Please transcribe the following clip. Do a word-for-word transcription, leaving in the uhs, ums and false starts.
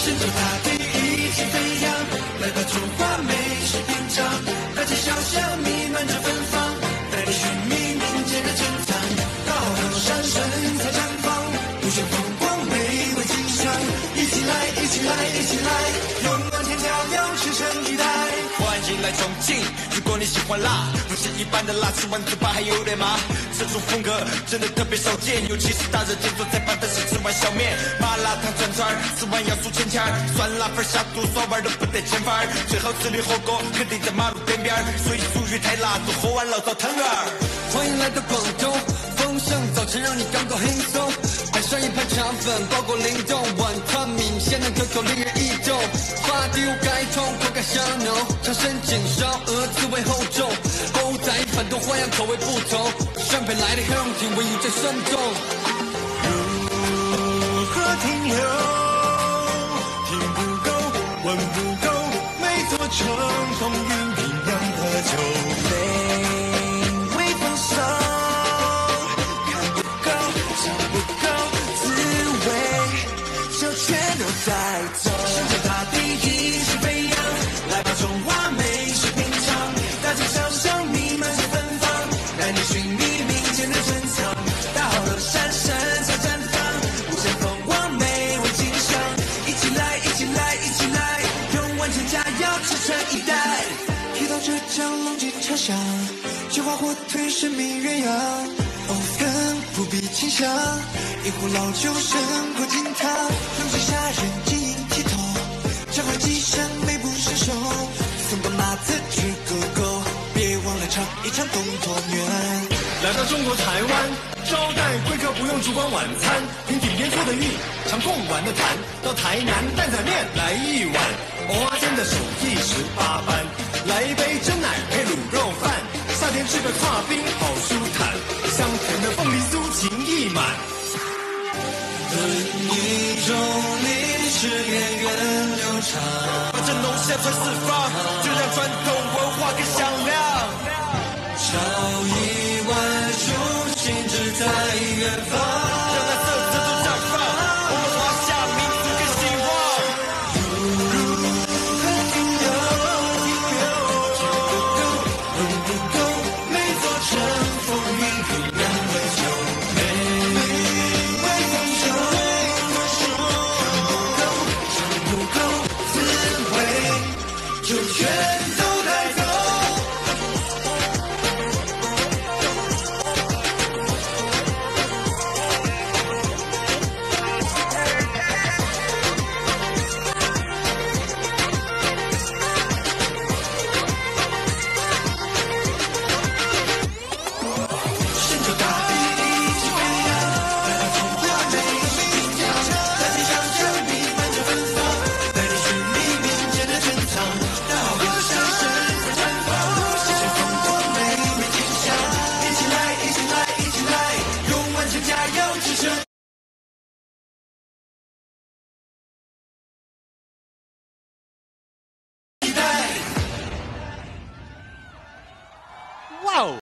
顺着大地一起飞扬，来把中华美食品尝，大街小巷弥漫着芬芳，带你寻觅民间的珍藏，高楼山水彩绽放，无限风光美味景象，一起来，一起来，一起来，用满天骄阳驰骋一代。欢迎来重庆，如果你喜欢辣，不是一般的辣，吃完嘴巴还有点麻。这种风格真的特别少见，尤其是大热天做菜办的是吃碗小面，麻辣烫串串，吃完要数钱钱，酸辣粉下肚爽玩都不得欠饭，最好吃的火锅肯定在马路边边，所以俗语太辣，都喝完醪糟汤圆。欢迎来到广东，丰盛早晨让你感到轻松，摆上一盘肠粉，包裹灵动，碗团米鲜嫩可口，令人意动。花雕盖通，口感香浓，长参紧烧鹅滋味厚重，煲仔饭多花样，口味不同，上北来的香气，味最生动。如何停留？听不够，闻不够，没做成风云酝酿的酒杯，微风骚，看不够，尝不够，滋味就全都带走。顺着大地一起飞扬，来把中华美食品尝，大街小巷弥漫着芬芳，带你寻觅民间的珍藏，大好的山神才绽放，无限风光美味景象，一起来，一起来，一起来，用万千佳肴驰骋一代。提到浙江龙井茶香，菊花火腿神秘鸳鸯，藕羹不必清香，一壶老酒胜过金汤，用心下人晶莹剔透，掌握吉祥美不胜收，送个马子吃个够，别忘了尝一尝东坡面。 来到中国台湾，招待贵客不用烛光晚餐，听顶边做的玉，尝贡丸的坛，到台南担仔面来一碗，蚵仔煎的手艺十八般，来一杯真奶配卤肉饭，夏天吃个跨冰好舒坦，香甜的凤梨酥情意满。 论一种历史源远流长，把真龙现传四方，就让传统文化更响亮。烧一碗初心志在远方。